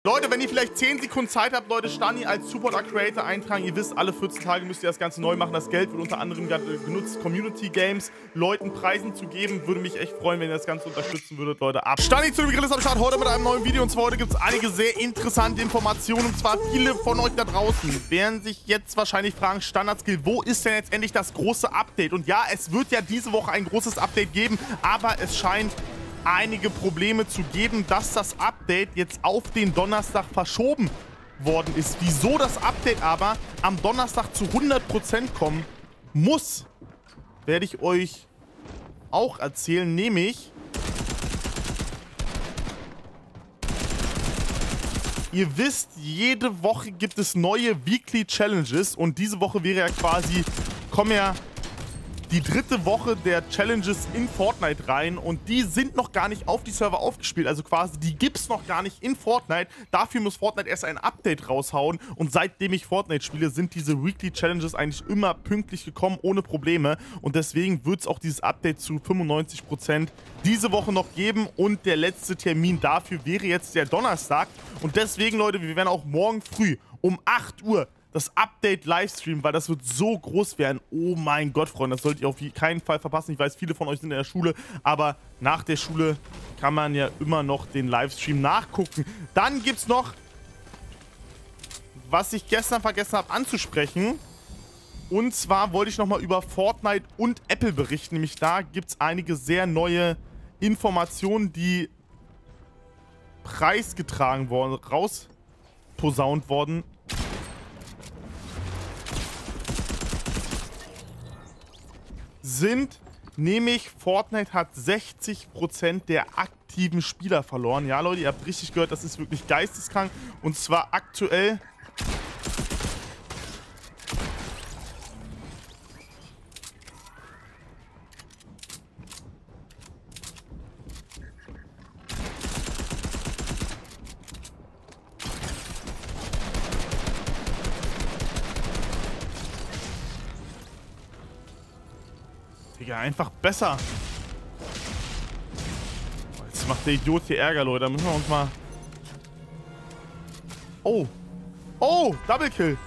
Leute, wenn ihr vielleicht 10 Sekunden Zeit habt, Leute, Stani als Supporter Creator eintragen. Ihr wisst, alle 14 Tage müsst ihr das Ganze neu machen. Das Geld wird unter anderem genutzt, Community Games, Leuten Preisen zu geben. Würde mich echt freuen, wenn ihr das Ganze unterstützen würdet, Leute. Ab. Stani zu dem Begriff am Start heute mit einem neuen Video. Und zwar heute gibt es einige sehr interessante Informationen. Und zwar viele von euch da draußen werden sich jetzt wahrscheinlich fragen, Standard-Skill, wo ist denn jetzt endlich das große Update? Und ja, es wird ja diese Woche ein großes Update geben, aber es scheint einige Probleme zu geben, dass das Update jetzt auf den Donnerstag verschoben worden ist. Wieso das Update aber am Donnerstag zu 100% kommen muss, werde ich euch auch erzählen, nämlich ihr wisst, jede Woche gibt es neue Weekly Challenges und diese Woche wäre ja quasi, kommen ja die dritte Woche der Challenges in Fortnite rein und die sind noch gar nicht auf die Server aufgespielt, also quasi die gibt's noch gar nicht in Fortnite. Dafür muss Fortnite erst ein Update raushauen und seitdem ich Fortnite spiele, sind diese Weekly Challenges eigentlich immer pünktlich gekommen, ohne Probleme und deswegen wird es auch dieses Update zu 95% diese Woche noch geben und der letzte Termin dafür wäre jetzt der Donnerstag und deswegen, Leute, wir werden auch morgen früh um 8 Uhr das Update Livestream, weil das wird so groß werden. Oh mein Gott, Freunde, das solltet ihr auf keinen Fall verpassen. Ich weiß, viele von euch sind in der Schule, aber nach der Schule kann man ja immer noch den Livestream nachgucken. Dann gibt es noch, was ich gestern vergessen habe anzusprechen. Und zwar wollte ich nochmal über Fortnite und Apple berichten. Nämlich da gibt es einige sehr neue Informationen, die preisgetragen worden, rausposaunt worden sind, nämlich Fortnite hat 60% der aktiven Spieler verloren. Ja, Leute, ihr habt richtig gehört, das ist wirklich geisteskrank. Und zwar aktuell Digga, einfach besser. Jetzt macht der Idiot hier Ärger, Leute. Da müssen wir uns mal... Oh. Oh, Double Kill.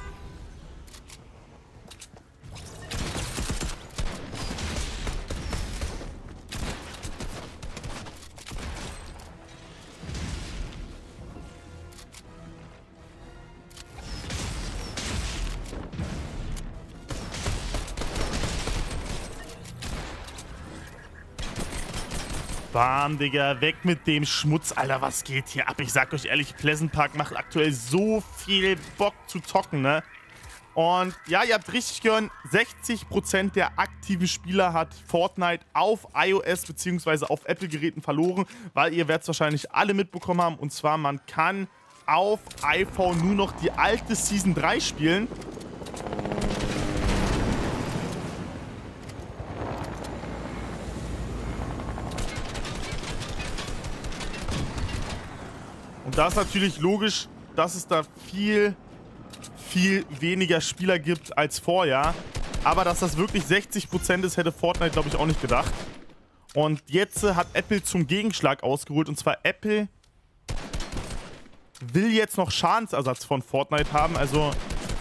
Bam, Digga, weg mit dem Schmutz, Alter, was geht hier ab? Ich sag euch ehrlich, Pleasant Park macht aktuell so viel Bock zu zocken, ne? Und ja, ihr habt richtig gehört, 60% der aktiven Spieler hat Fortnite auf iOS bzw. auf Apple-Geräten verloren, weil ihr werdet es wahrscheinlich alle mitbekommen haben. Und zwar, man kann auf iPhone nur noch die alte Season 3 spielen. Und da ist natürlich logisch, dass es da viel weniger Spieler gibt als vorher. Aber dass das wirklich 60% ist, hätte Fortnite, glaube ich, auch nicht gedacht. Und jetzt hat Apple zum Gegenschlag ausgeholt. Und zwar Apple will jetzt noch Schadensersatz von Fortnite haben. Also...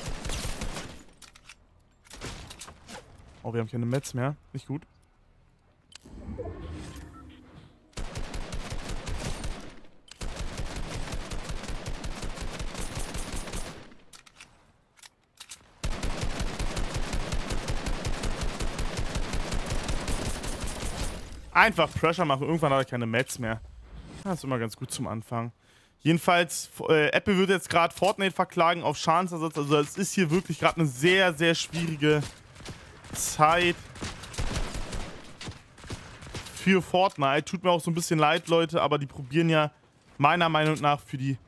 Oh, wir haben keine Mets mehr. Nicht gut. Einfach Pressure machen. Irgendwann hat er keine Mets mehr. Das ist immer ganz gut zum Anfang. Jedenfalls, Apple wird jetzt gerade Fortnite verklagen auf Schadensersatz. Also es ist hier wirklich gerade eine sehr, sehr schwierige Zeit für Fortnite. Tut mir auch so ein bisschen leid, Leute, aber die probieren ja meiner Meinung nach für die...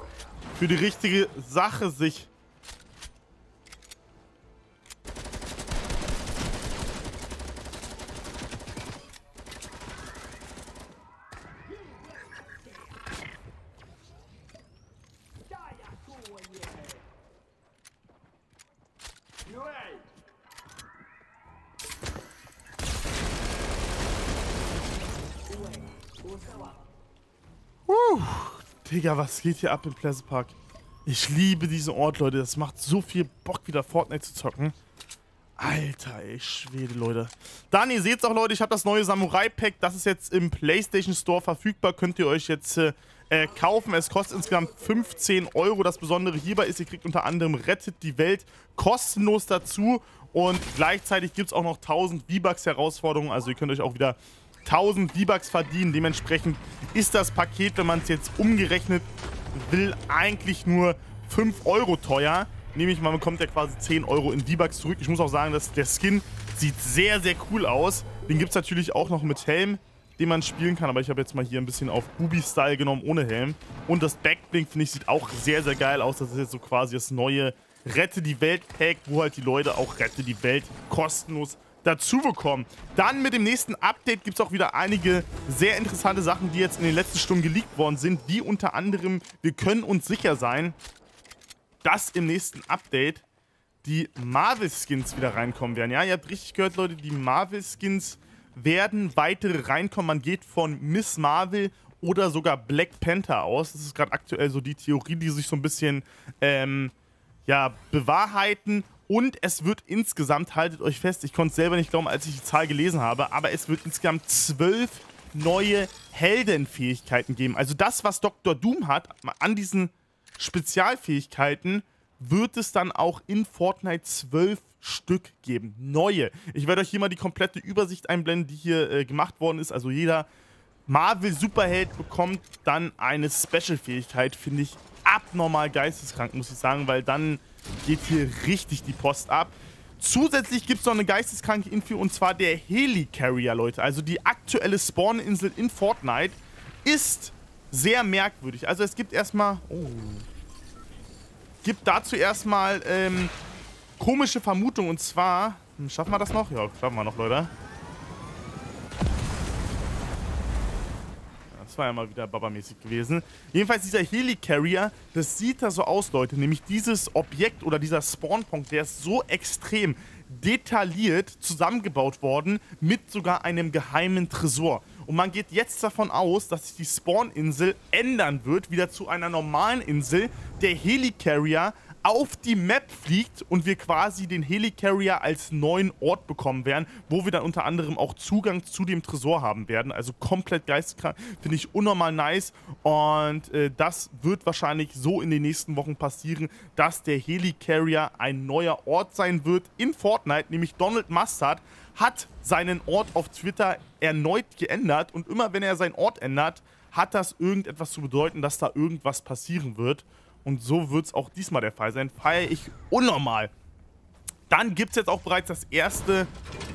für die richtige Sache sich Digga, was geht hier ab im Pleasant Park? Ich liebe diesen Ort, Leute. Das macht so viel Bock, wieder Fortnite zu zocken. Alter, ey, Schwede, Leute. Dann, ihr seht's auch, Leute, ich habe das neue Samurai-Pack. Das ist jetzt im PlayStation Store verfügbar. Könnt ihr euch jetzt kaufen. Es kostet insgesamt 15 Euro. Das Besondere hierbei ist, ihr kriegt unter anderem Rettet die Welt kostenlos dazu. Und gleichzeitig gibt es auch noch 1000 V-Bucks-Herausforderungen. Also ihr könnt euch auch wieder 1000 V-Bucks verdienen. Dementsprechend ist das Paket, wenn man es jetzt umgerechnet will, eigentlich nur 5 Euro teuer. Nämlich, man bekommt ja quasi 10 Euro in V-Bucks zurück. Ich muss auch sagen, dass der Skin sieht sehr, sehr cool aus. Den gibt es natürlich auch noch mit Helm, den man spielen kann. Aber ich habe jetzt mal hier ein bisschen auf Booby-Style genommen, ohne Helm. Und das Backblink, finde ich, sieht auch sehr, sehr geil aus. Das ist jetzt so quasi das neue Rette die Welt-Pack, wo halt die Leute auch Rette die Welt kostenlos dazu bekommen. Dann mit dem nächsten Update gibt es auch wieder einige sehr interessante Sachen, die jetzt in den letzten Stunden geleakt worden sind. Wie unter anderem, wir können uns sicher sein, dass im nächsten Update die Marvel-Skins wieder reinkommen werden. Ja, ihr habt richtig gehört, Leute, die Marvel-Skins werden weitere reinkommen. Man geht von Miss Marvel oder sogar Black Panther aus. Das ist gerade aktuell so die Theorie, die sich so ein bisschen ja, bewahrheiten. Und es wird insgesamt, haltet euch fest, ich konnte es selber nicht glauben, als ich die Zahl gelesen habe, aber es wird insgesamt 12 neue Heldenfähigkeiten geben. Also das, was Dr. Doom hat, an diesen Spezialfähigkeiten, wird es dann auch in Fortnite 12 Stück geben. Neue. Ich werde euch hier mal die komplette Übersicht einblenden, die hier gemacht worden ist. Also jeder Marvel-Superheld bekommt dann eine Special-Fähigkeit, finde ich abnormal geisteskrank, muss ich sagen, weil dann geht hier richtig die Post ab. Zusätzlich gibt es noch eine geisteskranke Info, und zwar der Helicarrier, Leute. Also die aktuelle Spawn-Insel in Fortnite ist sehr merkwürdig. Also es gibt erstmal... Oh. Gibt dazu erstmal komische Vermutungen, und zwar... Schaffen wir das noch? Ja, schaffen wir noch, Leute. Das war ja mal wieder babamäßig gewesen. Jedenfalls dieser Helicarrier, das sieht da so aus, Leute. Nämlich dieses Objekt oder dieser Spawnpunkt, der ist so extrem detailliert zusammengebaut worden mit sogar einem geheimen Tresor. Und man geht jetzt davon aus, dass sich die Spawn-Insel ändern wird, wieder zu einer normalen Insel. Der Helicarrier auf die Map fliegt und wir quasi den Helicarrier als neuen Ort bekommen werden, wo wir dann unter anderem auch Zugang zu dem Tresor haben werden. Also komplett geisteskrank, finde ich unnormal nice, und das wird wahrscheinlich so in den nächsten Wochen passieren, dass der Helicarrier ein neuer Ort sein wird in Fortnite, nämlich Donald Mustard hat seinen Ort auf Twitter erneut geändert, und immer wenn er seinen Ort ändert, hat das irgendetwas zu bedeuten, dass da irgendwas passieren wird. Und so wird es auch diesmal der Fall sein. Feiere ich unnormal. Dann gibt es jetzt auch bereits das erste...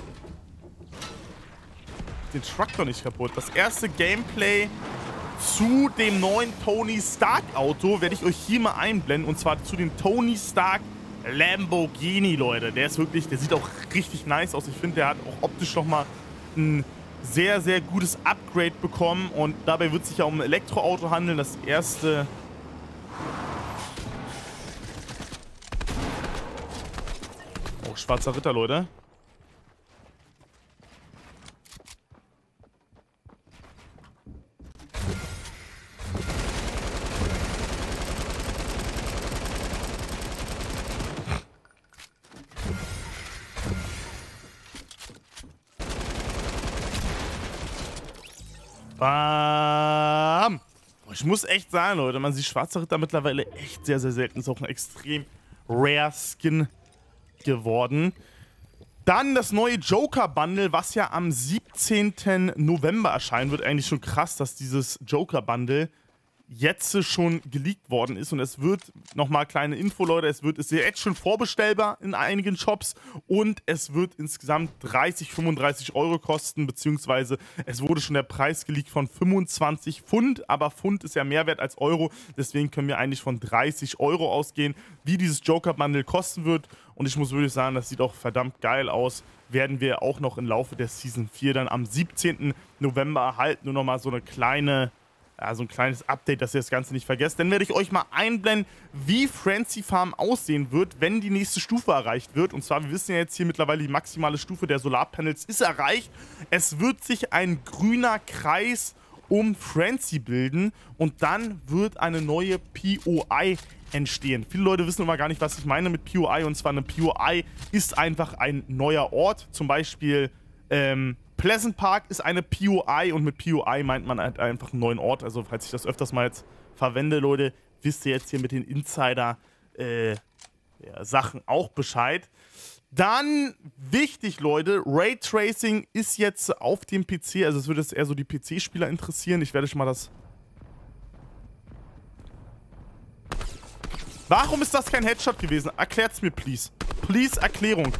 Den Truck doch nicht kaputt. Das erste Gameplay zu dem neuen Tony Stark Auto werde ich euch hier mal einblenden. Und zwar zu dem Tony Stark Lamborghini, Leute. Der ist wirklich... Der sieht auch richtig nice aus. Ich finde, der hat auch optisch nochmal ein sehr, sehr gutes Upgrade bekommen. Und dabei wird es sich ja um ein Elektroauto handeln. Das erste... Oh, schwarzer Ritter, Leute. Bam! Ich muss echt sagen, Leute, man sieht schwarzer Ritter mittlerweile echt sehr, sehr selten. Ist auch ein extrem rare Skin geworden. Dann das neue Joker-Bundle, was ja am 17. November erscheinen wird. Eigentlich schon krass, dass dieses Joker-Bundle jetzt schon geleakt worden ist. Und es wird, nochmal kleine Info, Leute, es ist ja jetzt schon vorbestellbar in einigen Shops. Und es wird insgesamt 30, 35 Euro kosten, beziehungsweise es wurde schon der Preis geleakt von 25 Pfund. Aber Pfund ist ja mehr wert als Euro. Deswegen können wir eigentlich von 30 Euro ausgehen, wie dieses Joker-Bundle kosten wird. Und ich muss wirklich sagen, das sieht auch verdammt geil aus. Werden wir auch noch im Laufe der Season 4 dann am 17. November erhalten. Nur nochmal so eine kleine... Ja, so ein kleines Update, dass ihr das Ganze nicht vergesst. Dann werde ich euch mal einblenden, wie Frenzy Farm aussehen wird, wenn die nächste Stufe erreicht wird. Und zwar, wir wissen ja jetzt hier mittlerweile, die maximale Stufe der Solarpanels ist erreicht. Es wird sich ein grüner Kreis um Frenzy bilden und dann wird eine neue POI entstehen. Viele Leute wissen immer gar nicht, was ich meine mit POI, und zwar eine POI ist einfach ein neuer Ort, zum Beispiel Pleasant Park ist eine POI und mit POI meint man halt einfach einen neuen Ort, also falls ich das öfters mal jetzt verwende, Leute, wisst ihr jetzt hier mit den Insider-Sachen auch Bescheid. Dann, wichtig, Leute, Raytracing ist jetzt auf dem PC, also es würde jetzt eher so die PC-Spieler interessieren. Ich werde schon mal das... Warum ist das kein Headshot gewesen? Erklärt's mir, please. Please, Erklärung.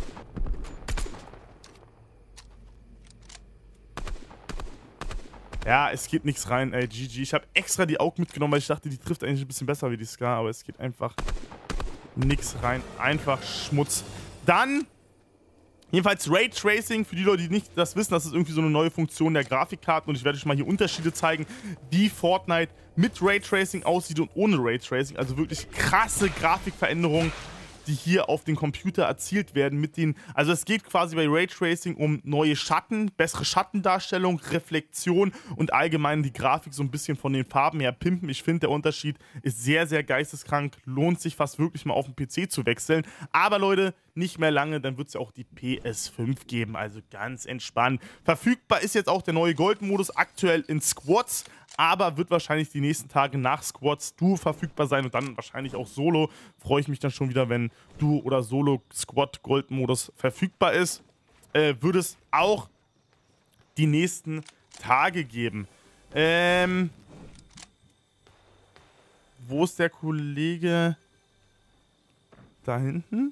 Ja, es geht nichts rein, ey, GG. Ich habe extra die AUG mitgenommen, weil ich dachte, die trifft eigentlich ein bisschen besser wie die Scar, aber es geht einfach nichts rein. Einfach Schmutz. Dann, jedenfalls Raytracing, für die Leute, die nicht das wissen, das ist irgendwie so eine neue Funktion der Grafikkarten und ich werde euch mal hier Unterschiede zeigen, wie Fortnite mit Raytracing aussieht und ohne Raytracing. Also wirklich krasse Grafikveränderungen, die hier auf den Computer erzielt werden mit den, also es geht quasi bei Raytracing um neue Schatten, bessere Schattendarstellung, Reflexion und allgemein die Grafik so ein bisschen von den Farben her pimpen. Ich finde, der Unterschied ist sehr, sehr geisteskrank, lohnt sich fast wirklich mal auf den PC zu wechseln. Aber Leute, nicht mehr lange, dann wird es ja auch die PS5 geben, also ganz entspannt. Verfügbar ist jetzt auch der neue Gold-Modus, aktuell in Squads, aber wird wahrscheinlich die nächsten Tage nach Squads Duo verfügbar sein und dann wahrscheinlich auch Solo. Freue ich mich dann schon wieder, wenn Duo oder Solo Squad Gold-Modus verfügbar ist. Würde es auch die nächsten Tage geben. Wo ist der Kollege? Da hinten?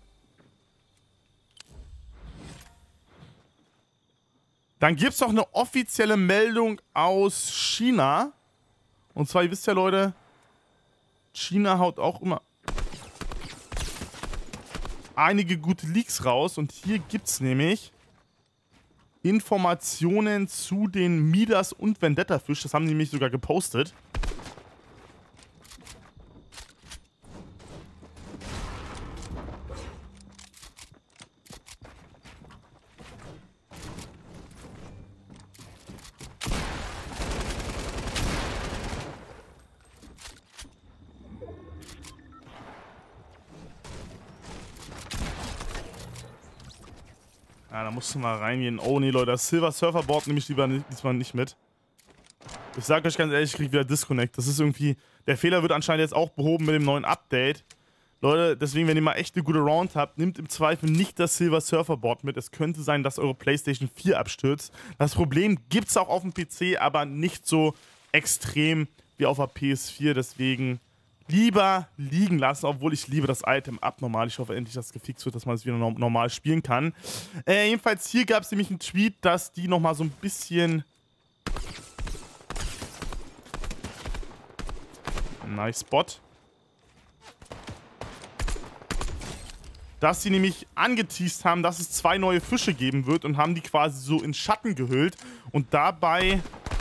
Dann gibt es noch eine offizielle Meldung aus China. Und zwar, ihr wisst ja, Leute, China haut auch immer einige gute Leaks raus. Und hier gibt es nämlich Informationen zu den Midas und Vendetta-Fisch. Das haben die nämlich sogar gepostet. Ja, da musst du mal reingehen. Oh nee, Leute, das Silver Surferboard nehme ich lieber diesmal nicht mit. Ich sag euch ganz ehrlich, ich krieg wieder Disconnect. Das ist irgendwie... Der Fehler wird anscheinend jetzt auch behoben mit dem neuen Update. Leute, deswegen, wenn ihr mal echt eine gute Round habt, nehmt im Zweifel nicht das Silver Surferboard mit. Es könnte sein, dass eure PlayStation 4 abstürzt. Das Problem gibt's auch auf dem PC, aber nicht so extrem wie auf der PS4. Deswegen lieber liegen lassen, obwohl ich liebe das Item abnormal. Ich hoffe endlich, dass es gefixt wird, dass man es wieder normal spielen kann. Jedenfalls hier gab es nämlich einen Tweet, dass die nochmal so ein bisschen... Nice Spot. Dass sie nämlich angeteased haben, dass es 2 neue Fische geben wird und haben die quasi so in Schatten gehüllt und dabei...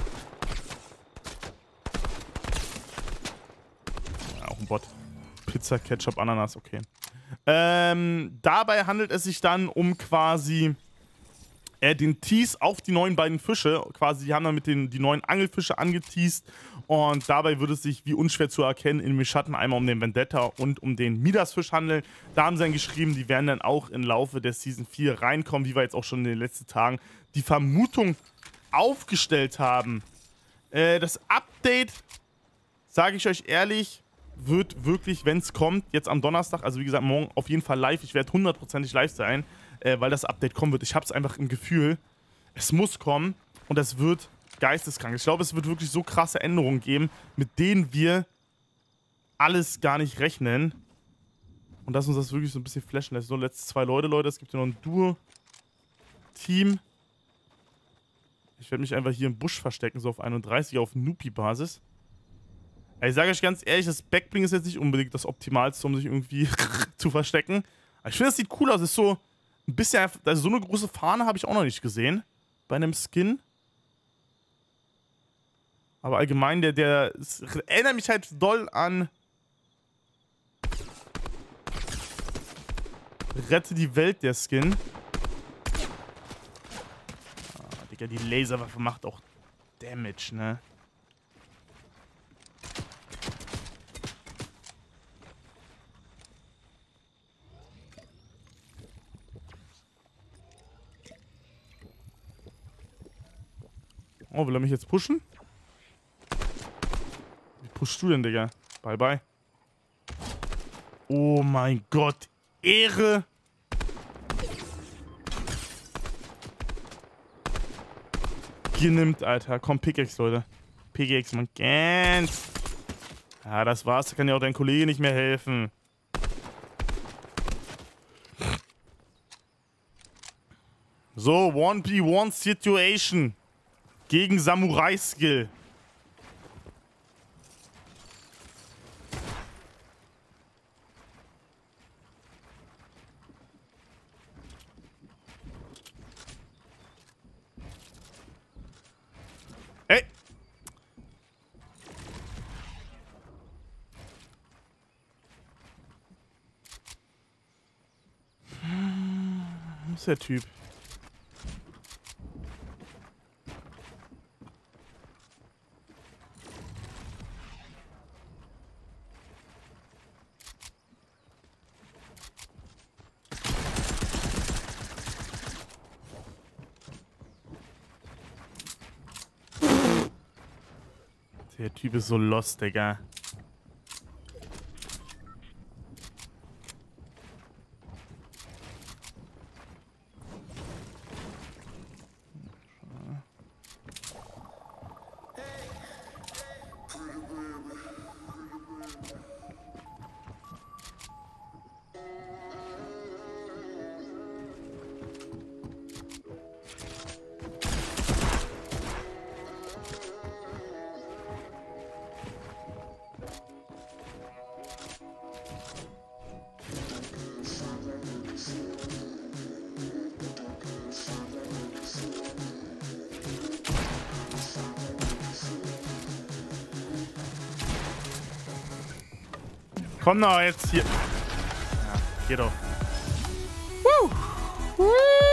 Ja, auch ein Bot. Pizza, Ketchup, Ananas, okay. Dabei handelt es sich dann um quasi den Tease auf die neuen beiden Fische. Quasi, die haben dann mit die neuen Angelfische angeteased und dabei würde es sich, wie unschwer zu erkennen, in den Schatten einmal um den Vendetta und um den Midas-Fisch handeln. Da haben sie dann geschrieben, die werden dann auch im Laufe der Season 4 reinkommen, wie wir jetzt auch schon in den letzten Tagen die Vermutung aufgestellt haben. Das Update, sage ich euch ehrlich, wird wirklich, wenn es kommt, jetzt am Donnerstag, also wie gesagt, morgen auf jeden Fall live. Ich werde 100%ig live sein, weil das Update kommen wird. Ich habe es einfach im Gefühl, es muss kommen und es wird geisteskrank. Ich glaube, es wird wirklich so krasse Änderungen geben, mit denen wir alles gar nicht rechnen. Und dass uns das wirklich so ein bisschen flashen lässt. So, letzte 2 Leute. Es gibt ja noch ein Duo-Team. Ich werde mich einfach hier im Busch verstecken, so auf 31, auf Nupi-Basis. Ich sage euch ganz ehrlich, das Backbling ist jetzt nicht unbedingt das Optimalste, um sich irgendwie zu verstecken. Aber ich finde, das sieht cool aus. Es ist so ein bisschen, also so eine große Fahne habe ich auch noch nicht gesehen. Bei einem Skin. Aber allgemein, es erinnert mich halt doll an Rette die Welt, der Skin. Ah, Digga, die Laserwaffe macht auch Damage, ne? Oh, will er mich jetzt pushen? Wie pushst du denn, Digga? Bye, bye. Oh mein Gott. Ehre. Genimmt, Alter. Komm, Pickaxe, Leute. Pickaxe, man kennt's. Ja, das war's. Da kann ja auch dein Kollege nicht mehr helfen. So, 1v1 Situation. Gegen Samurai-Skill. Ey! Wo ist der Typ? Der Typ ist so lost, Digga. Komm doch jetzt hier. Ja, geh doch. Woo! Woo!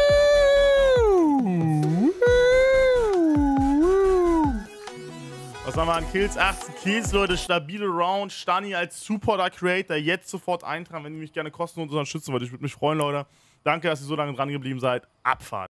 Was haben wir an Kills? 18 Kills, Leute. Stabile Round. Stani als Supporter Creator. Jetzt sofort eintragen, wenn ihr mich gerne kostenlos unterstützen wollt. Ich würde mich freuen, Leute. Danke, dass ihr so lange dran geblieben seid. Abfahrt.